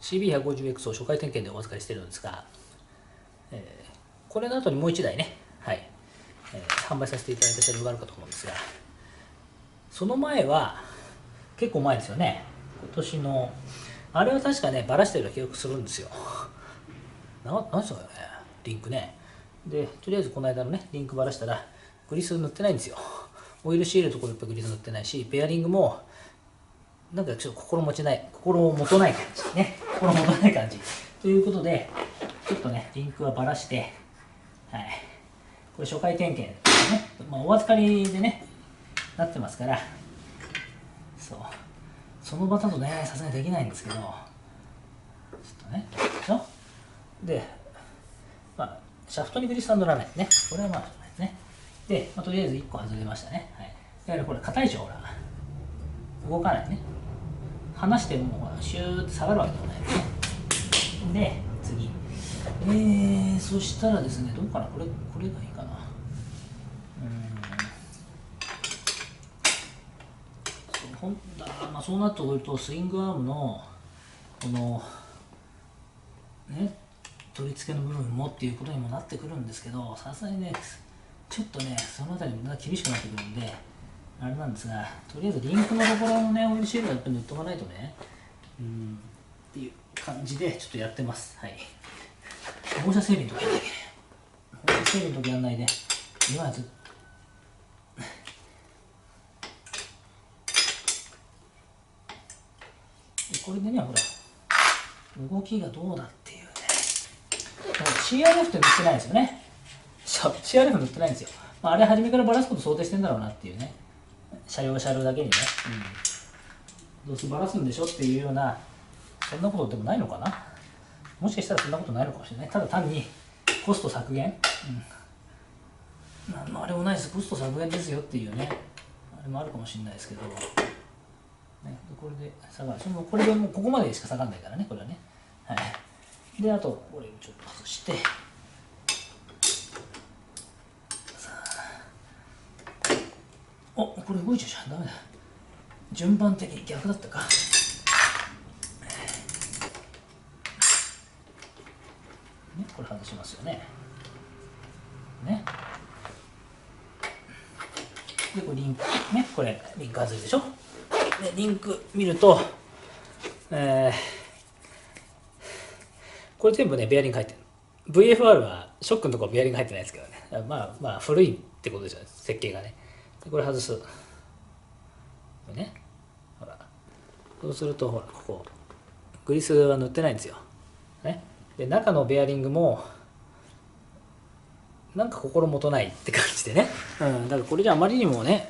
CB150X を初回点検でお預かりしているのですが、これの後にもう1台ね、はい、販売させていただいた車両があるかと思うんですが、その前は結構前ですよね。今年のあれは確かね、バラしたような記憶するんですよ。なんですかね、リンクね。で、とりあえずこの間のね、リンクバラしたら、グリス塗ってないんですよ。オイルシールのところやっぱグリス塗ってないし、ベアリングも、なんかちょっと心もとない感じね。心もとない感じ。ということで、ちょっとね、リンクはばらして、はい。これ初回点検ですね。まあ、お預かりでね、なってますから、そう。その場だとね、さすがにできないんですけど、ちょっとね、で、まあ、シャフトにグリスは塗らないね。これはまあ、ですね。で、まあ、とりあえず1個外れましたね。はい。だからこれ、硬いでしょ、ほら。動かないね。離しても、ほら、シューって下がるわけでもないですね。で、次。そしたらですね、どうかな、これがいいかな。まあ、そうなってくると、スイングアームの、この、ね、取り付けの部分もっていうことにもなってくるんですけど、さすがにね、ちょっとね、そのあたりも厳しくなってくるんで、あれなんですが、とりあえずリンクのところのね、オイルシールはやっぱり塗っとかないとね、っていう感じでちょっとやってます。はい。放射整備の時やんない放射整備の時やんないで、今はずっと、これでね、ほら、動きがどうだっていうね、CRF って塗ってないですよね。そう、CRF 塗ってないんですよ。まあ、あれ初めからバラすこと想定してんだろうなっていうね。車両だけにね。どうせバラすんでしょっていうような、そんなことでもないのかな。もしかしたらそんなことないのかもしれない。ただ単にコスト削減、なんのあれもないです。コスト削減ですよっていうね、あれもあるかもしれないですけど、ね、これで下がる。これでもうここまでしか下がらないからね、これはね。はい。で、あと、これをちょっと外して、お、これ動いちゃうじゃん。ダメだ。順番的に逆だったか。ね、これ外しますよね。ね。で、これリンク、ね、これリンク外れでしょ。で、リンク見ると、これ全部ね、ベアリング入ってる。VFR はショックのところベアリング入ってないですけどね。まあ、古いってことですよね、設計がね。でこれ外す。これね。ほら。そうすると、ほら、ここ、グリスは塗ってないんですよ。ね。で、中のベアリングも、なんか心もとないって感じでね。だからこれじゃあまりにもね、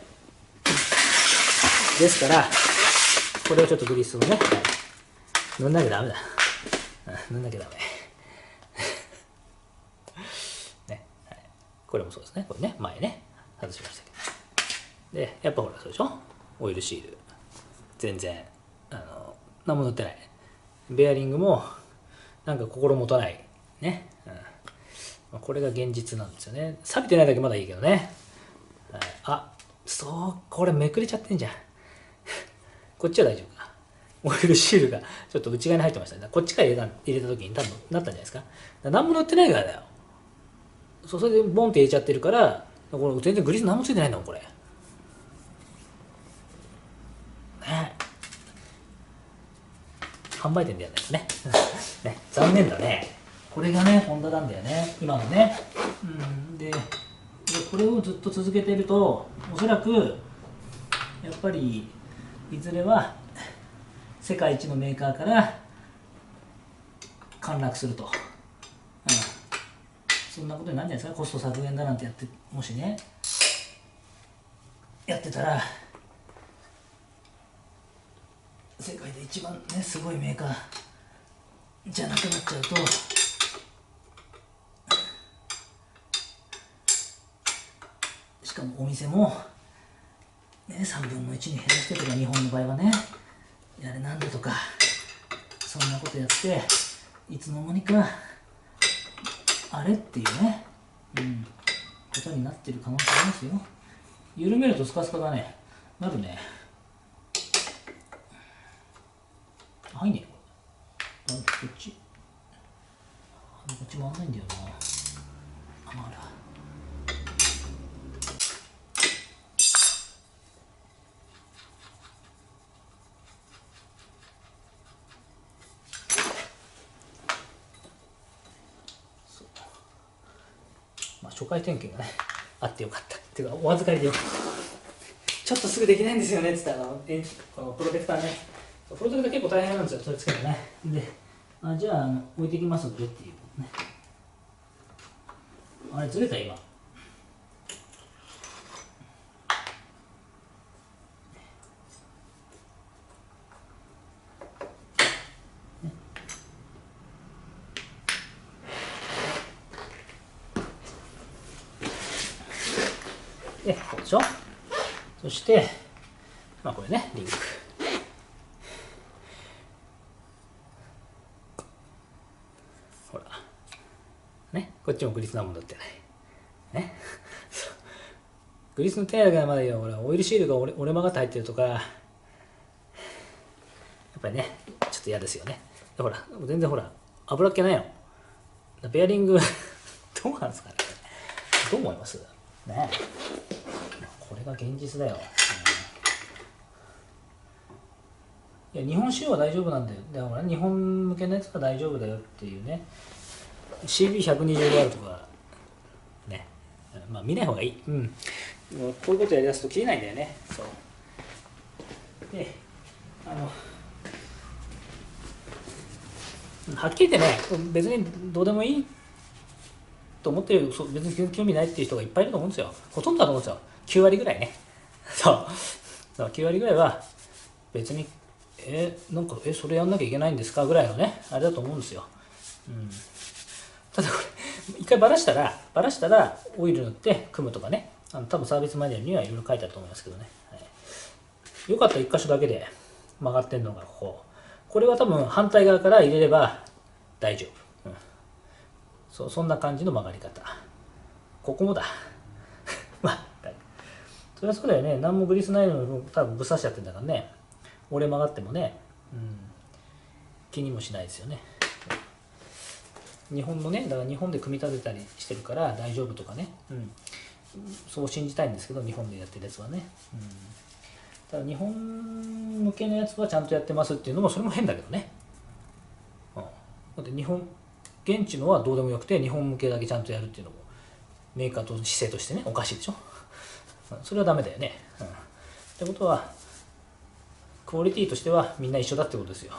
ですから、これをちょっとグリスをね、塗んなきゃダメだ。塗んなきゃダメ。ね、はい。これもそうですね。これね、前ね、外しましたけど。で、やっぱほら、そうでしょ、オイルシール。全然、何も塗ってない。ベアリングも、なんか心もとない。ね。これが現実なんですよね。錆びてないだけまだいいけどね。あ、そう、これめくれちゃってんじゃん。こっちは大丈夫か。オイルシールがちょっと内側に入ってましたね。こっちから入れた時に多分なったんじゃないですか。何も塗ってないからだよ。それでボンって入れちゃってるから、これ全然グリス何もついてないんだもん、これ。ね。販売店でやらないとね。ね、残念だね。これがね、ホンダなんだよね、今のね。で、これをずっと続けてると、おそらく、やっぱり、いずれは、世界一のメーカーから陥落すると。そんなことになるんじゃないですか。コスト削減だなんてやって、もしね、やってたら、世界で一番ね、すごいメーカーじゃなくなっちゃうと、しかもお店も、ね、3分の1に減らしてとか、日本の場合はね、あれなんだとか、そんなことやって、いつの間にか、あれっていうね、ことになってる可能性ありますよ。緩めるとスカスカがね、なるね。入んねえよ。 こっち回んないんだよな。あら。まあ、初回点検がねあってよかった。っていうかお預かりでよかった。ちょっとすぐできないんですよねって言ったらこのプロテクターね、プロテクター結構大変なんですよ、取り付けるね。で、じゃあ置いてきますのでっていうね。あれずれた今。で、こうでしょ。そして、まあこれね、リンク。ほら。ね、こっちもグリス何も塗ってない。ね。グリスの手洗いがまだいいよ。俺オイルシールが折れ曲がって入ってるとか、やっぱりね、ちょっと嫌ですよね。ほら、全然ほら、油っ気ないの。ベアリング、どうなんですかね。どう思いますね。これが現実だよ。いや、日本仕様は大丈夫なんだよ。だから日本向けのやつが大丈夫だよっていうね。CB120 とか、ね。まあ見ない方がいい。うん。もうこういうことやりだすと切れないんだよね。そう。で、はっきり言ってね、別にどうでもいいと思ってる、別に興味ないっていう人がいっぱいいると思うんですよ。ほとんどだと思うんですよ。9割ぐらいね。そう。9割ぐらいは別に、なんか、それやんなきゃいけないんですかぐらいのね、あれだと思うんですよ。うん。ただこれ、一回バラしたら、オイル塗って組むとかね、多分サービスマニュアルにはいろいろ書いてあると思いますけどね。はい、よかったら一箇所だけで曲がってんのがここ。これは多分反対側から入れれば大丈夫。うん、そんな感じの曲がり方。ここもだ。まあ、それはそうだよね。何もグリスないのに多分ぶっ刺しちゃってんだからね。折れ曲がってもね、気にもしないですよね。日本のね、だから日本で組み立てたりしてるから大丈夫とかね、そう信じたいんですけど、日本でやってるやつはね。ただ日本向けのやつはちゃんとやってますっていうのも、それも変だけどね。だって現地のはどうでもよくて、日本向けだけちゃんとやるっていうのも、メーカーと姿勢としてね、おかしいでしょ。それはダメだよね。ってことは、クオリティとしてはみんな一緒だってことですよ。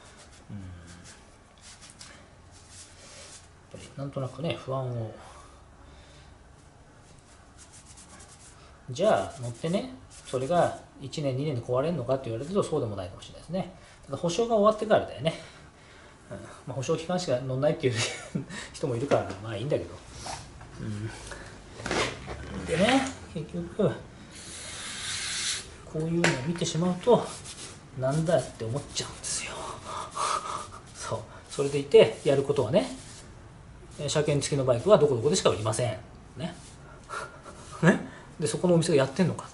なんとなくね、不安を。じゃあ乗ってね、それが1年2年で壊れるのかって言われるとそうでもないかもしれないですね。ただ保証が終わってからだよね。保証期間しか乗んないっていう人もいるからまあいいんだけど。でね、結局こういうのを見てしまうとなんだって思っちゃうんですよ。そう、それでいてやることはね、車検付きのバイクはどこどこでしか売りませんね。ね、でそこのお店がやってんのか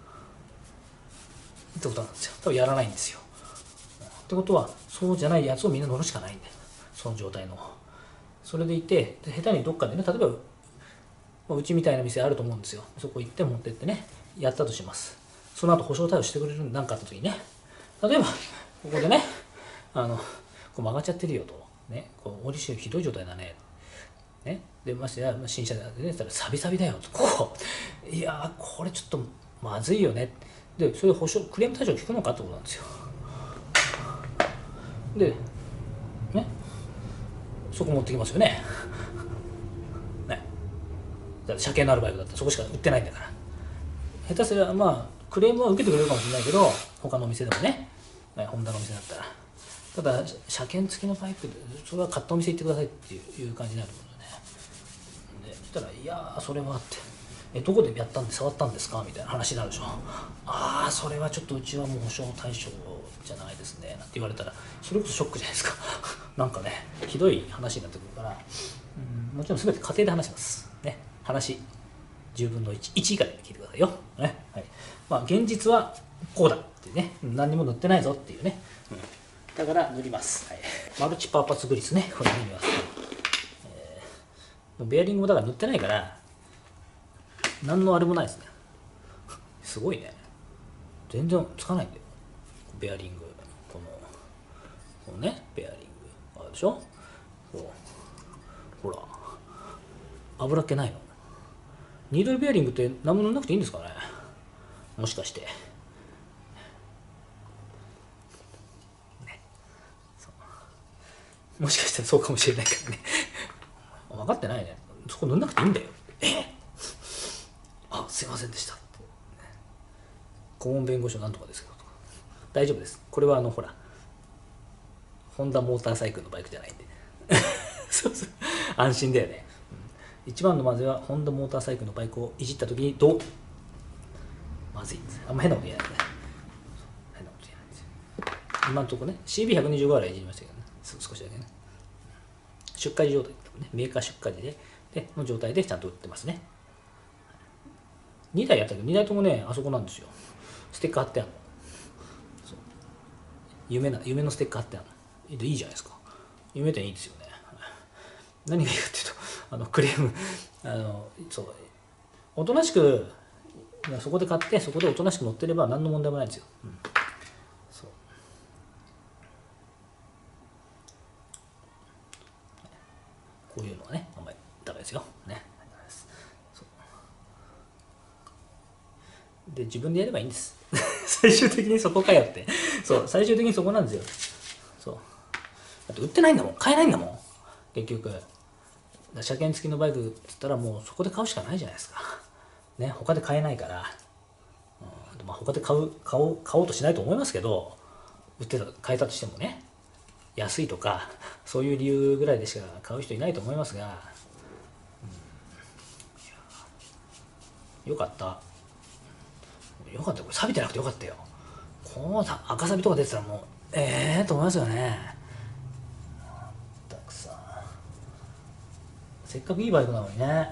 ってことなんですよ。多分やらないんですよ。ってことはそうじゃないやつをみんな乗るしかないんだよ、その状態の。それでいて、下手にどっかでね、例えばうちみたいな店あると思うんですよ。そこ行って持ってってね、やったとします。その後保証対応してくれるんなんかあった時にね、例えばここでね、こう曲がっちゃってるよと、ね、こうオリシュひどい状態だね、ね、でましてや新車でね、たらサビサビだよと、こういやこれちょっとまずいよね。でそれ保証クレーム対象聞くのかってことなんですよ。でね、そこ持ってきますよね。ね、だって車検のあるバイクだったらそこしか売ってないんだから、下手すればまあクレームは受けてくれるかもしれないけど、他のお店でもね、ホンダのお店だったら。ただ車検付きのバイクでそれは買ったお店行ってくださいっていう感じになるもんね。でそしたら「いやそれは」って「どこでやったんで触ったんですか?」みたいな話になるでしょ。ああそれはちょっとうちはもう保証対象じゃないですねなんて言われたら、それこそショックじゃないですか。なんかね、ひどい話になってくるから、もちろん全て家庭で話しますね。話10分の1以下で聞いてくださいよ、ね。はい、まあ現実はこうだってね、何にも塗ってないぞっていうね、 だから塗ります、はい、マルチパーパスグリスね、これ塗ります、もうベアリングもだから塗ってないから何のあれもないですね。すごいね、全然つかないんだよベアリング。このねベアリングあるでしょ。そうほら油っ気ないの。ニードルベアリングって何も塗らなくていいんですかね、もしかして、ね、もしかしたらそうかもしれないからね分かってないね、そこ塗んなくていいんだよ。あ、すいませんでしたって、顧問弁護士なんとかですけど、大丈夫です、これはほらホンダモーターサイクルのバイクじゃないんでそうそう、安心だよね、一番のまずはホンダモーターサイクルのバイクをいじった時にまずいんです。あんま変なこと言えないね、変なこと言えないんですよ今のところね。 CB125 ぐらいいじりましたけどね、少しだけね、出荷時状態、ね、メーカー出荷時での状態でちゃんと売ってますね。2台やったけど2台ともねあそこなんですよ、ステッカー貼ってあるの。夢のステッカー貼ってあるのいいじゃないですか。夢っていいですよね。何がいいかっていうとクレームそうおとなしくそこで買ってそこでおとなしく乗ってれば何の問題もないんですよ、そうこういうのはねあんまりダメですよね。で自分でやればいいんです最終的にそこかよって。そう最終的にそこなんですよ。そうだって売ってないんだもん、買えないんだもん結局。車検付きのバイクっつったらもうそこで買うしかないじゃないですかね。他で買えないから、まあ、他で買おうとしないと思いますけど、買えたとしてもね、安いとかそういう理由ぐらいでしか買う人いないと思いますが、よかったよかった、これ錆びてなくてよかったよ。この赤錆とか出てたらもうと思いますよね。たくさんせっかくいいバイクなのにね、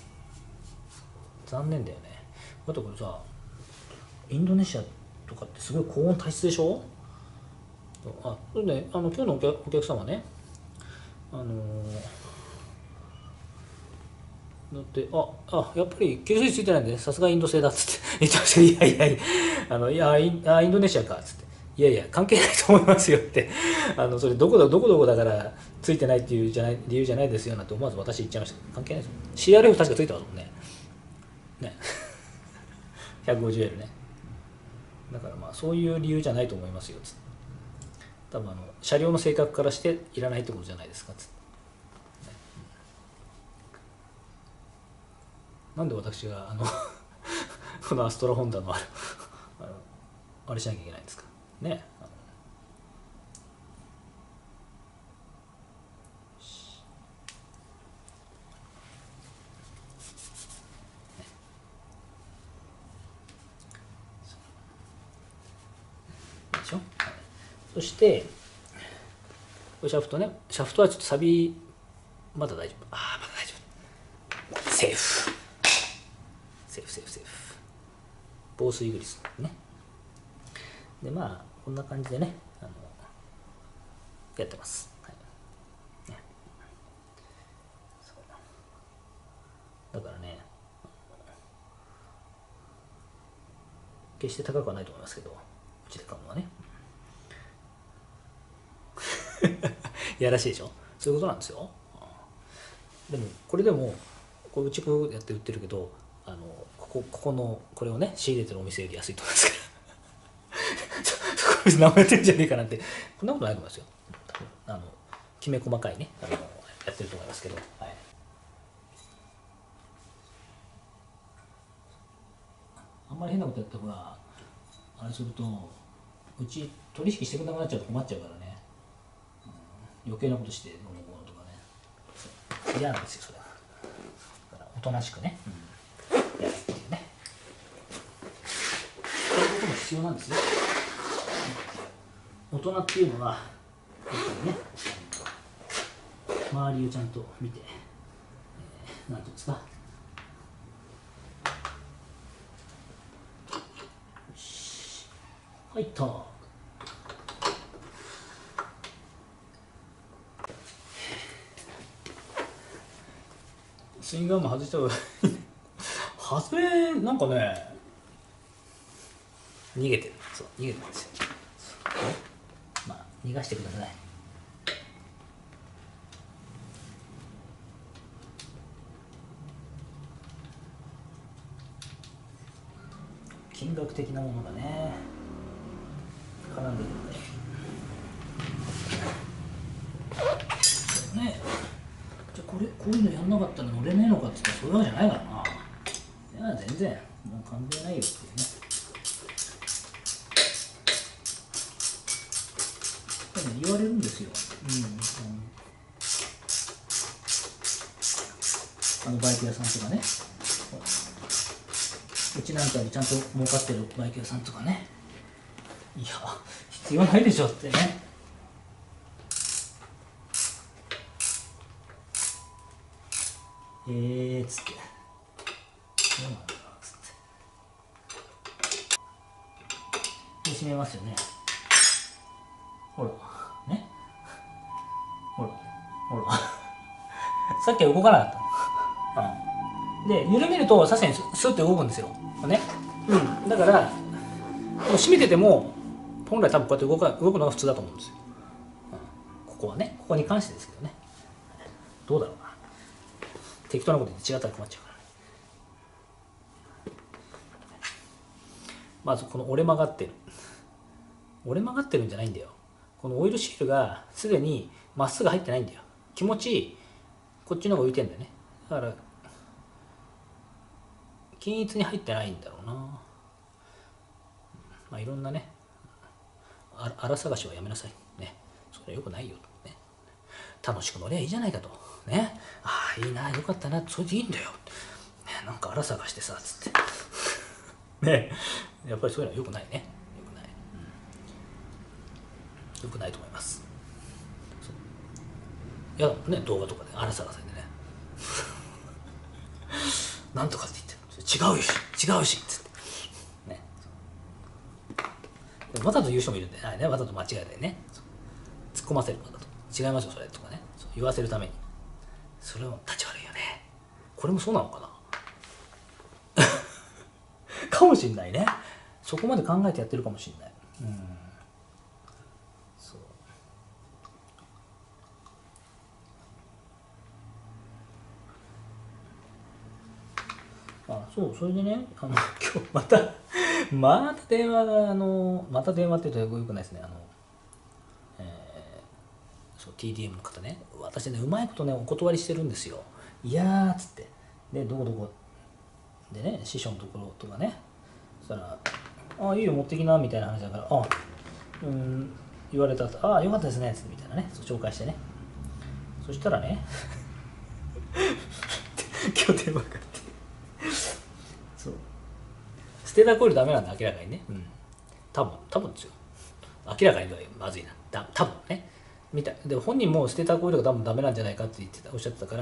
残念だよね。あとこれさ、インドネシアとかってすごい高温多湿でしょ。それで今日のお客様ね、だってやっぱり吸水ついてないんでさすがインド製だっつって言ってました。いやインドネシアかっつって、いやいや関係ないと思いますよってそれどこどこだからついてないっていう理由じゃないですよなんて思わず私言っちゃいました。関係ないですよ。 CRF 確かついてますもんね。150L ね。だからまあそういう理由じゃないと思いますよつって、多分車両の性格からしていらないってことじゃないですかつって、なんで私がこのアストラホンダのあれしなきゃいけないんですかね。でしょ。そしてシャフトね、シャフトはちょっとサビまだ大丈夫、まだ大丈夫、セーフ防水グリスね。でまあこんな感じでねやってます、はいね、だからね決して高くはないと思いますけど、うちで買うのはねやらしいでしょ。そういうことなんですよ。でもこれでもこれうちこうやって売ってるけどここのこれをね仕入れてるお店より安いと思いますからそこ何もやってるんじゃねえかなんて、こんなことないと思いますよ。きめ細かいねやってると思いますけど、はい、あんまり変なことやってほらあれするとうち取引してくれなくなっちゃうと困っちゃうからね、余計なことして飲むものとかね嫌なんですよそれは。だからおとなしくね、やるっていうね、そういうことも必要なんですよ。大人っていうのはやっぱりね周りをちゃんと見て、なんていうんですか、入った。 チューインガム外した方がいい。外れ、なんかね、逃げてる。そう、逃げてるんですよ。まあ、逃がしてください。金額的なものがね、絡んでるんで。ね、じゃあこういうのやんなかったら乗れねえのかって言ったらそういうわけじゃないからな。いや、全然、もう関係ないよっていうね。言われるんですよ。バイク屋さんとかね。うちなんかにちゃんと儲かってるバイク屋さんとかね。いや、必要ないでしょってね。つって。そうなんだつって。で、閉めますよね。ほら。ね。ほら。ほら。さっきは動かなかった。で、緩めると、さすがにスッて動くんですよ。ね。だから、閉めてても、本来多分こうやって動くのが普通だと思うんですよ。ここはね。ここに関してですけどね。どうだろうな。適当なこと言って違ったら困っちゃうからね。まずこの折れ曲がってる。折れ曲がってるんじゃないんだよ。このオイルシールがすでにまっすぐ入ってないんだよ。気持ちこっちの方が浮いてんだよね。だから均一に入ってないんだろうな。まあいろんなね、荒探しはやめなさいね。それはよくないよね。楽しく乗りゃいいじゃないかとね。ああいいな、よかったな、それでいいんだよ、ね、なんか荒探してさつってね。やっぱりそういうのはよくないね。よくない、よくないと思います。いやね、動画とかで荒探されてねなんとかって言って違うし違うしっつってね。わざと言う人もいるんで、ね、わざと間違えてね、突っ込ませるわざと違いますよそれとかね、言わせるために。それも立ち悪いよね。これもそうなのかなかもしんないね。そこまで考えてやってるかもしんない。そう。そう、それでね、今日また電話が、また電話って言うとよくないですね。そう、TDM の方ね、私ね、うまいことね、お断りしてるんですよ。いやーっつって。で、どこどこでね、師匠のところとかね、そしたら、いいよ、持ってきな、みたいな話だから、言われたら、よかったですね、つってみたいなね、紹介してね。そしたらね、今日電話があって、そう。ステーターコイルダメなんだ、明らかにね。多分ですよ。明らかにまずいな。多分ね。みたいで、本人もステーターコイルが多分ダメなんじゃないかっておっしゃってたから、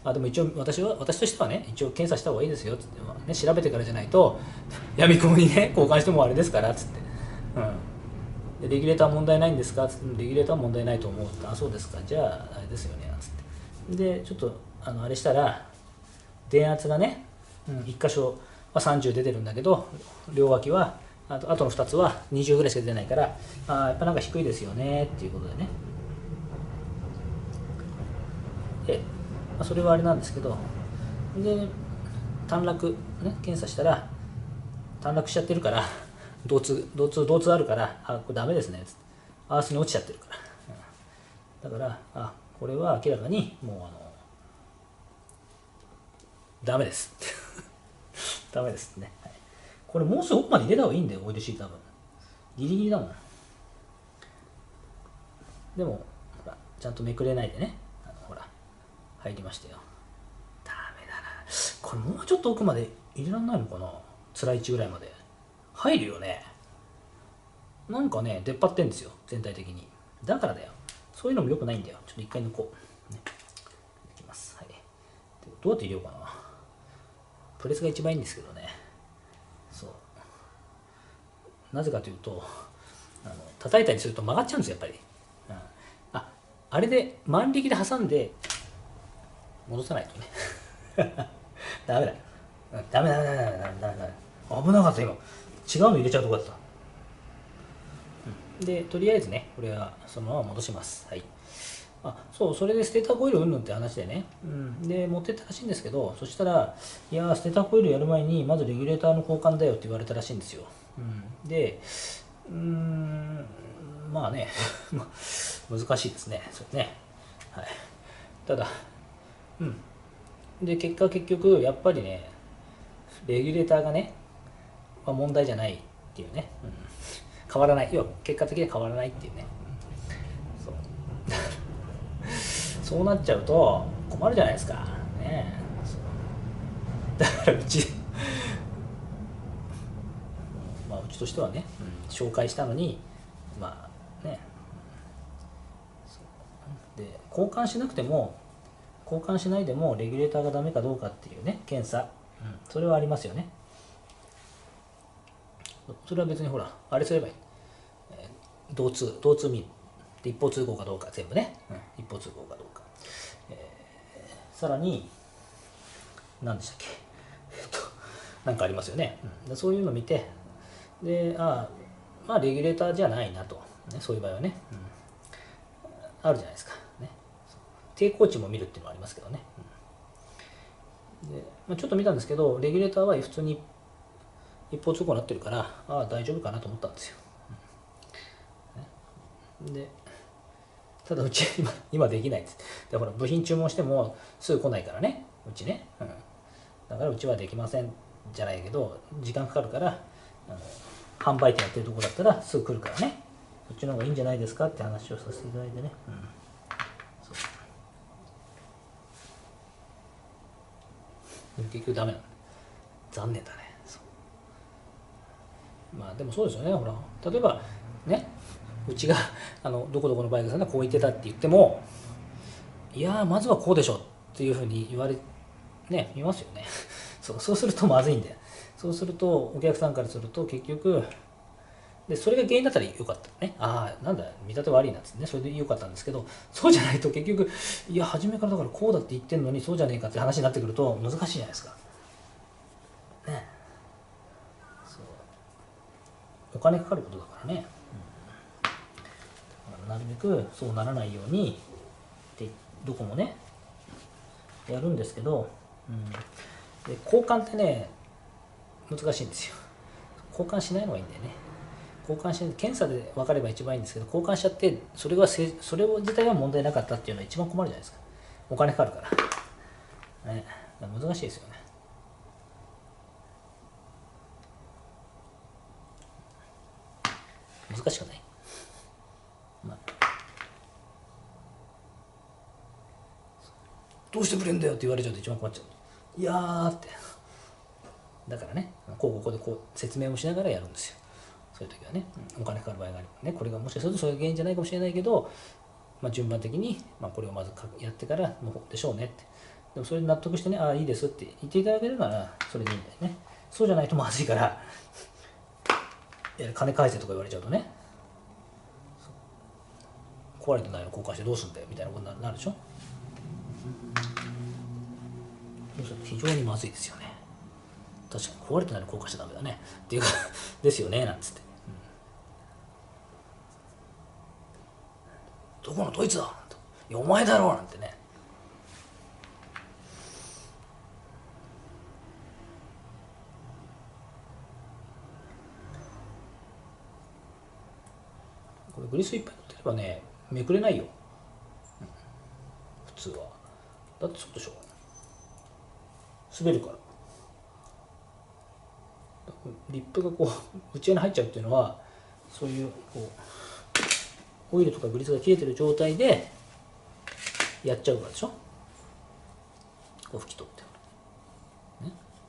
でも一応私としてはね、一応検査した方がいいですよってって、ね、調べてからじゃないとやみくもにね交換してもあれですからっつって、でレギュレーター問題ないんですかっつって、レギュレーターは問題ないと思うって、そうですか、じゃああれですよねっつって、でちょっとあれしたら電圧がね、1箇所は30出てるんだけど、両脇はあとの2つは20ぐらいしか出てないから、やっぱなんか低いですよねっていうことでね。で、それはあれなんですけど、で短絡、ね、検査したら短絡しちゃってるから、同通あるから、これダメですねっつって、アースに落ちちゃってるから、だからこれは明らかにもうダメですダメですね、はい、これもうすぐ奥まで入れた方がいいんだよ、オイルシール多分ギリギリだもん。でもほらちゃんとめくれないでね、ほら入りましたよ。ダメだな、これもうちょっと奥まで入れられないのかな。辛い位置ぐらいまで入るよね。なんかね出っ張ってんですよ全体的に。だからだよ、そういうのも良くないんだよ。ちょっと一回抜こう、ね、いきます、はい、どうやって入れようかな。プレスが一番いいんですけどね。そう、なぜかというと叩いたりすると曲がっちゃうんですよやっぱり。あれで万力で挟んで戻さないとねダメだ。ダメダメダメダメダメダメダメ。危なかった今。違うの入れちゃうとこだった。で、とりあえずね、これはそのまま戻します。はい。そう、それでステーターコイルうんぬんって話でね、で、持ってったらしいんですけど、そしたら、いやー、ステーターコイルやる前に、まずレギュレーターの交換だよって言われたらしいんですよ。で、まあね、難しいですね、それね。はい。ただ、で、結局、やっぱりね、レギュレーターがね、問題じゃないっていうね、変わらない、要は結果的には変わらないっていうね、そうそうなっちゃうと困るじゃないですか。ねだからうち、うちとしてはね、紹介したのに、まあね、で交換しなくても、交換しないでもレギュレーターがダメかどうかっていうね、検査、それはありますよね。それは別にほら、あれすればいい。同通見る。で一方通行かどうか全部ね、一方通行かどうか。さらに、何でしたっけ、なんかありますよね。そういうのを見て、で、レギュレーターじゃないなと、ね、そういう場合はね、あるじゃないですか。ね、抵抗値も見るっていうのはありますけどね。でちょっと見たんですけど、レギュレーターは普通に一方通行になってるから、大丈夫かなと思ったんですよ。で、ただうち今できないです。で、ほら、部品注文してもすぐ来ないからね、うちね。だからうちはできませんじゃないけど、時間かかるから、販売店やってるとこだったらすぐ来るからね、そっちの方がいいんじゃないですかって話をさせていただいてね。結局ダメなの。残念だね。でもそうですよね。ほら、例えばね、うちがどこどこのバイクさんがこう言ってたって言っても、いやーまずはこうでしょっていうふうに言われね、見ますよね。そうするとまずいんで、そうするとお客さんからすると結局で、それが原因だったらよかったね。なんだ見立て悪いなっつってね、それでよかったんですけど、そうじゃないと結局、いや初めからだからこうだって言ってんのにそうじゃねえかって話になってくると難しいじゃないですかね。お金かかることだからね、なるべくそうならないようにってどこもねやるんですけど、で交換ってね難しいんですよ。交換しないのがいいんだよね。交換して検査で分かれば一番いいんですけど、交換しちゃってそれ自体は問題なかったっていうのは一番困るじゃないですか。お金かかるからね。難しいですよね。難しくない、どうしてくれんだよって言われちゃうと一番困っちゃう。いやーって、だからね、ここでこう説明をしながらやるんですよ。そういう時はね、お金かかる場合があるね。これがもしかするとそういう原因じゃないかもしれないけど、順番的に、これをまずやってからの方でしょうねって。でもそれで納得してね、いいですって言っていただけるならそれでいいんだよね。そうじゃないとまずいから、金返せとか言われちゃうとね、壊れてないの交換してどうすんだよみたいなことになるでしょ。そうすると非常にまずいですよね。確かに壊れてないの交換しちゃダメだねっていうかですよねなんつって、どこのドイツだと、いやお前だろうなんてね。これグリスいっぱい塗ってればねめくれないよ、普通は。だってそうでしょ、滑るから。リップがこう内側に入っちゃうっていうのは、そういうこうオイルとかグリスが切れてる状態でやっちゃうからでしょ。こう拭き取って、ね、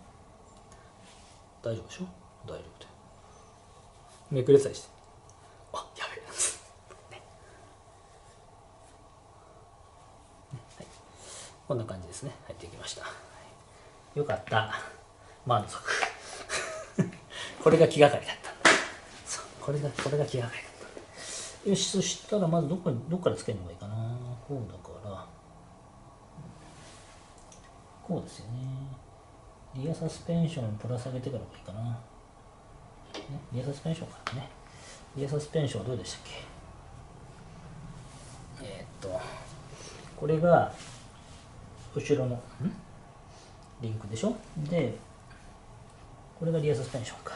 大丈夫でしょ。大丈夫でめくれたりして、やべえ、ね、はい、こんな感じですね。入ってきました。よかった、満足これが気がかりだった。そう、これが気がかりだった。よし、そしたらまずどっからつけるのがいいかな。こうだからこうですよね。リアサスペンションプラス上げてからがいいかな。ね、リアサスペンションからね。リアサスペンションはどうでしたっけ。これが後ろのリンクでしょ。で、これがリアサスペンションか。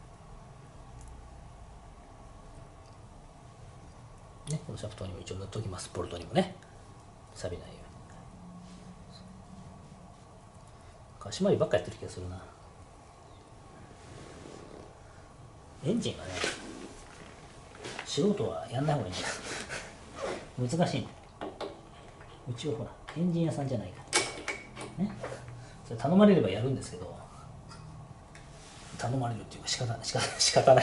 ね、このシャフトにも一応塗っておきます。ボルトにもね、錆びないように。締まりばっかやってる気がするな。エンジンはね、素人はやんない方がいいんだよ。難しいね。うちはほら、エンジン屋さんじゃないから。ね。それ頼まれればやるんですけど、頼まれるっていうか仕方ない。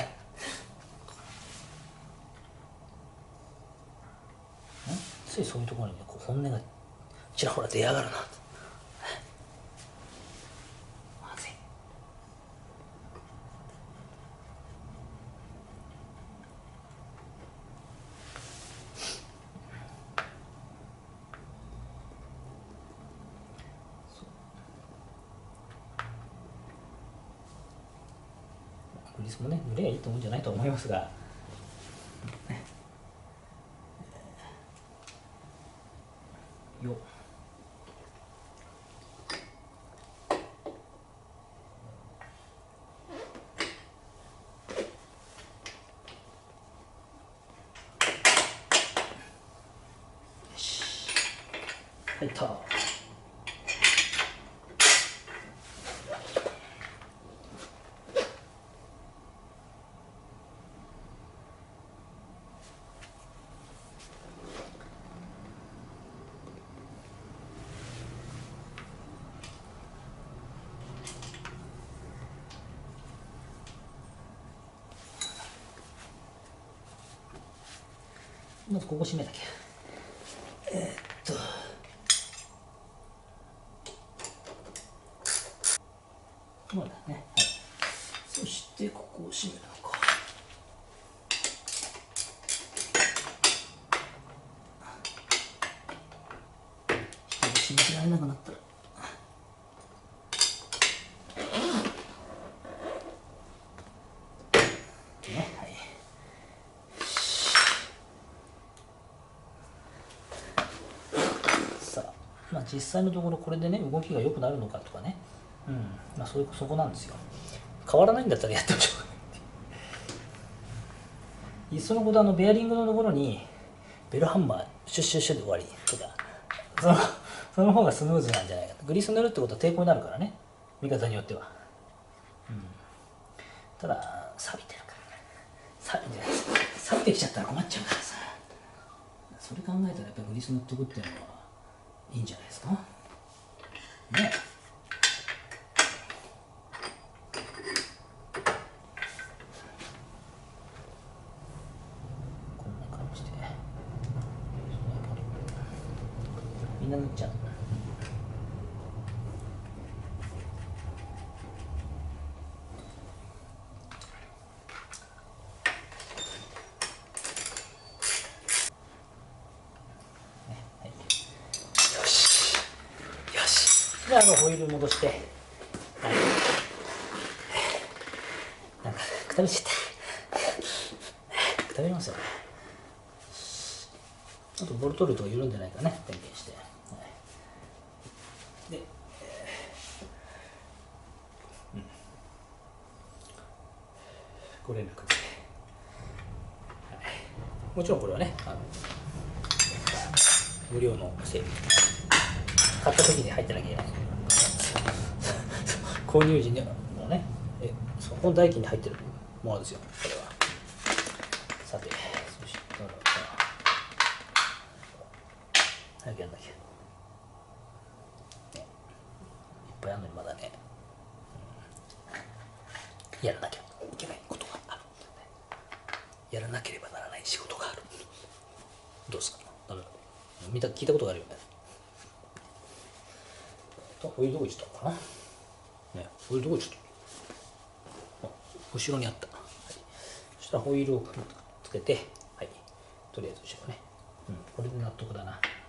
ついそういうところにね、こう本音がちらほら出やがるなと。まずい。グリスもね、塗ればいいと思うんじゃないと思いますが、よっ。入った。まずここ閉めなきゃ。そうだね。はい。そしてここを閉めるのか。閉められなくなったら。ね、はい。さあ、まあ実際のところこれでね動きが良くなるのかとかね。まあそこなんですよ。変わらないんだったらやってみましょう。いっそのことベアリングのところにベルハンマーシュッシュッシュで終わりとか、その方がスムーズなんじゃないかと。グリス塗るってことは抵抗になるからね、見方によっては。ただ錆びてるからね。錆びてきちゃったら困っちゃうからさ、それ考えたらやっぱりグリス塗っておくっていうのはいいんじゃないですかね。みんな塗っちゃう。よしよし。でホイール戻して、はい、なんかくたびちゃったくたびますよね。あとボルトルートが緩んでないかね、点検して、はい、で、ご連絡で、はい、もちろんこれはね無料の整備、買った時に入ってなきゃいけない購入時にはもうね、そこの代金に入ってるものですよ、これは。さて、そしたら早くやんなきゃ、ね、いっぱいあるのにまだね、やらなきゃいけないことがある、やらなければならない仕事がある。どうですか、ダメだ、聞いたことがあるよね。ホイールどこ行っちゃったかな、ね、ホイールどこ行っちゃった、後ろにあった、はい、そしたらホイールをつけて、はい、とりあえず後ろね、これで納得だな。